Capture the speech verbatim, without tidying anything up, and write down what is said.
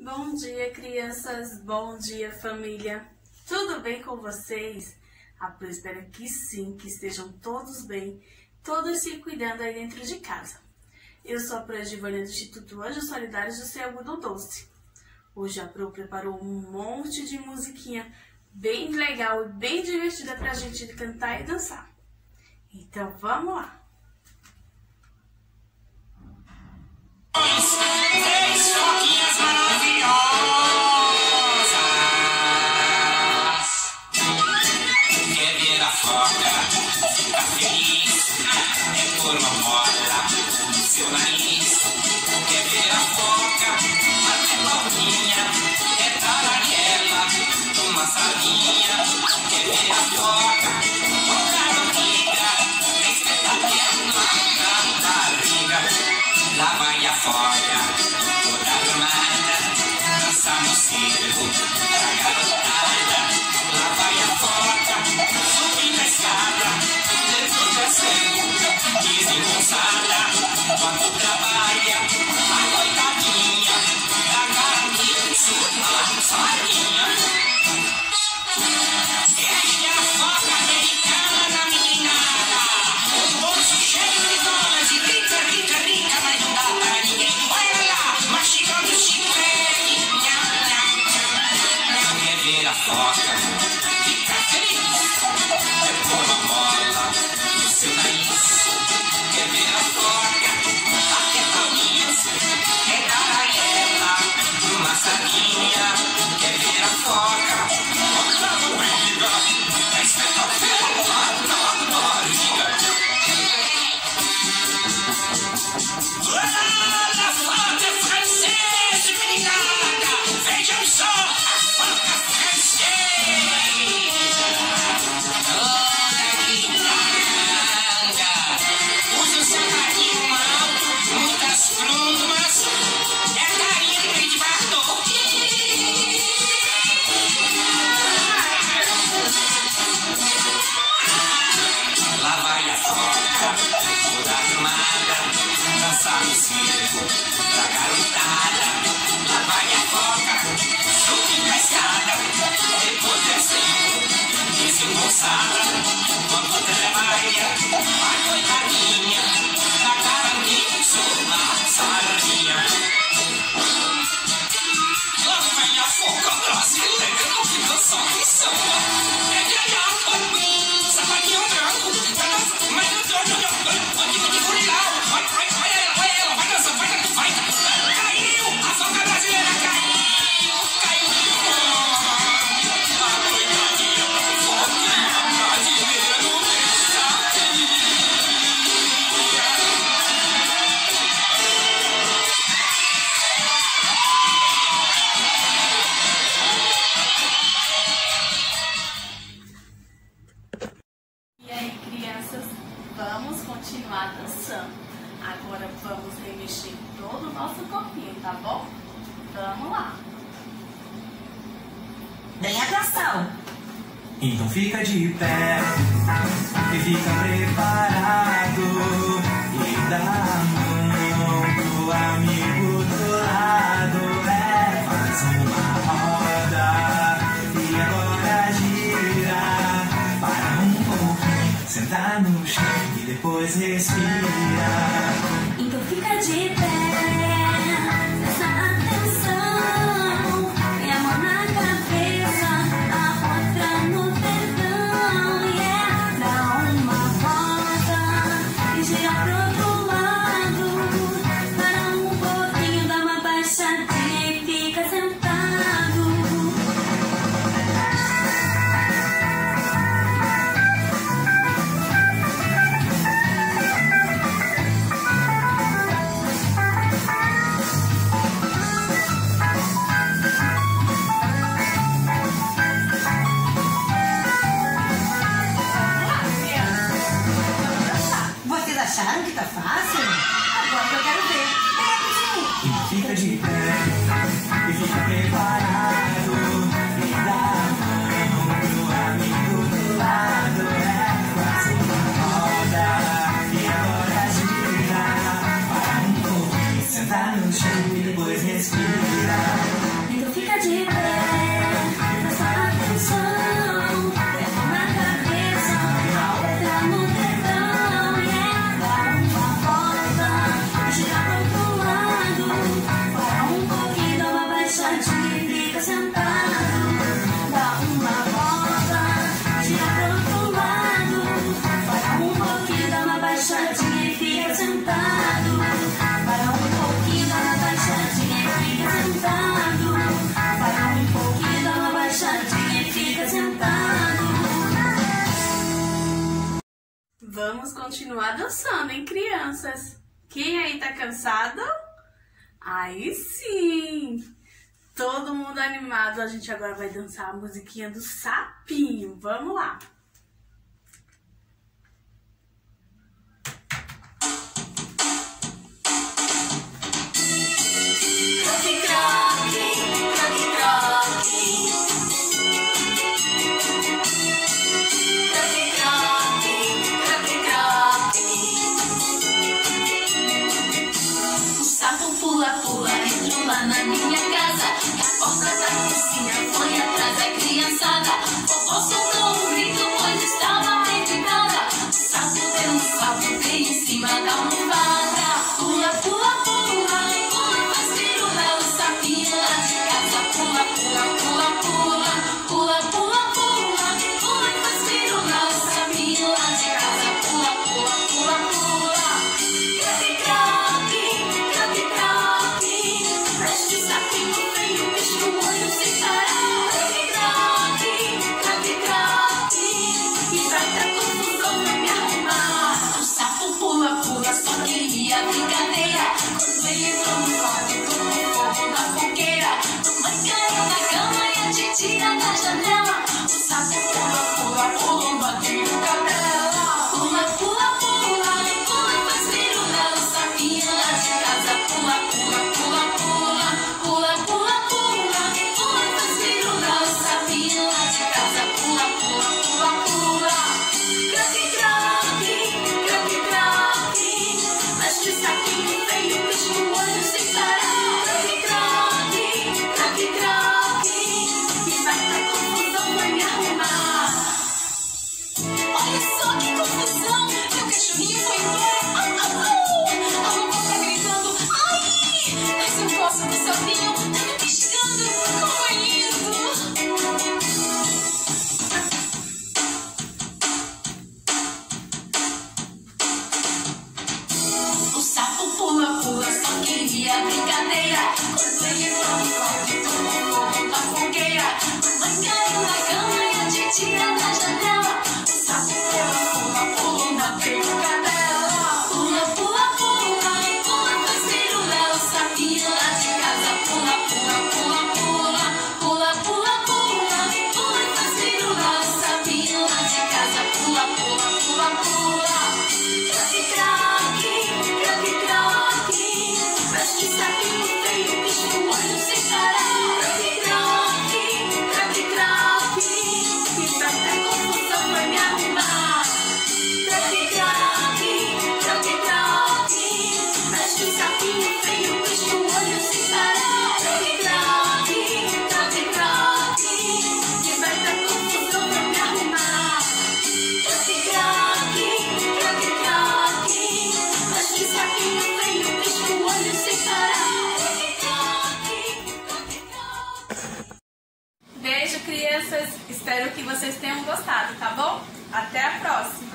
Bom dia, crianças. Bom dia, família. Tudo bem com vocês? Ah, eu espero que sim, que estejam todos bem, todos se cuidando aí dentro de casa. Eu sou a Pro Giovana do Instituto Anjos Solidários do Céu Algodão Doce. Hoje a Pro preparou um monte de musiquinha bem legal e bem divertida pra gente cantar e dançar. Então vamos lá! Três foquinhas maravilhosas. Quer ver a foca ficar feliz? É por uma mola no seu nariz. Quer ver a foca bater palminha? É taranela uma sardinha. Quer ver a foca tocar barriga? Espetar perna na barriga. Lá vai a foca, toda arrumada, dançar no circo pra garotada. Lá vai a foca, subindo a escada, depois descendo, desengonçada. Quando trabalha, a coitadinha, da carne, sua sardinha. Esta é a foca americana, meninada, o bolso cheio de dólares e rica, rica, rica, mas não dá para ninguém. Olha lá, mastigando chiclete. Quer ver a foca ficar feliz? É pôr uma bola no seu nariz. Quer ver a foca bater palminhas? É dar a ela uma sardinha. Quer ver a foca tocar barriga? É espetar perna na barriga. A foca francesa, meninada, vejam só, a foca francesa. Olha que tanga, usa o seu carinho alto, muitas plumas, é carinho de batom. Lá vai a foca, toda arrumada, dançar no circo pra garotada. Lá vai a foca, subindo a escada, depois descendo, desengonçada. Quando trabalha, a coitadinha, da caranguejo na sardinha. Lá vem a foca brasileira, que dança no samba. É de olhar para mim, sapatinho branco, mas eu tô de furilau. Vai, vai, vai ela, vai ela, vai dançar, vai dançar, vai. Caiu, a foca brasileira caiu, caiu. A coitadinha da foca brasileira não deixa cair. E aí, crianças, vamos continuar dançando. Agora vamos remexer todo o nosso corpinho, tá bom? Vamos lá. Bem atenção. Então fica de pé e fica preparado e dá a mão pro amigo do lado. É, faz uma roda e agora gira. Para um pouquinho, sentar no chão e depois respira. Então fica de pé, presta atenção. E a mão na cabeça, a outra no dedão. Yeah, dá uma volta e gira pro outro lado. vamos continuar dançando, hein, crianças? Quem aí tá cansado? Aí sim! Todo mundo animado, a gente agora vai dançar a musiquinha do sapinho. Vamos lá! Na minha casa, e a porta da cozinha foi atrás da criançada. Vovó soltou um grito, pois estava bem picada. O sapo deu um salto bem em cima da almofada. Pula, pula, pula, pula, faz pirula. O sapinho lá de casa. Pula, pula, pula, pula, pula, pula, pula, pula, faz pirula. O sapinho lá de casa. Pula, pula, pula, pula. Craque, craque, craque, craque. Preste o sapinho feio, fecha o olho sem parar. Craque, craque, craque, e vai dar confusão, vai me arrumar. O sapo pula, pula, só queria brincadeira. Quando ele entrou no quarto, tocou fogo na fogueira. Mamãe caiu na cama e a titia na janela. O sapo pula, pula, pula, bateu o cadela. Pula, pula, pula, pula, faz pirula. O sapinho lá de casa. Pula, pula, pula, pula, pula, pula, pula, pula, faz pirula. O sapinho lá de casa. Pula, pula, pula, pula. Craque, craque, craque, craque. Mexe o sapinho feio, fecha o olho sem parar. Craque, craque, craque, craque. E vai dar confusão, vai me arrumar. Olha só que confusão. Meu cachorrinho foi embora. Ah, ah, ah. A vovó tá gritando. Ai, mas eu gosto do sapinho. Tá me piscando. Como é lindo. O sapo pula, pula, só queria brincadeira. Quando ele entrou no quarto, tocou fogo na fogueira. Mamãe caiu na cama e a titia na janela. O sapo pula, pula, pula, bateu cadela. Pula, pula, pula, pula, faz pirula. O sapinho lá de casa. Pula, pula, pula, pula, pula, pula, pula, pula, faz pirula. O sapinho lá de casa. Pula, pula, pula, pula. Craque, craque, craque, craque. Preste o sapinho feio, pisca o olho sem parar. Craque, craque, craque, craque. E vai dar confusão, vai me arrumar. Craque, craque, craque, craque. Preste o sapinho feio, pisca o olho sem parar. Craque, craque, craque, craque. E vai dar confusão, vai me arrumar. Craque, craque, craque, craque. Preste o sapinho feio, pisca o olho sem parar. Craque, craque, craque, craque. Beijo, crianças. Espero que vocês tenham gostado, tá bom? Até a próxima!